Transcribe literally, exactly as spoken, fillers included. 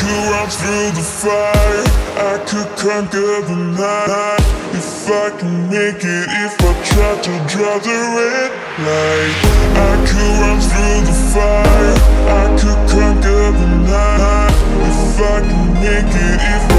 could run through the fire, I could conquer the night. If I can make it, if I try to draw the red light. I could run through the fire, I could conquer the night. If I can make it, if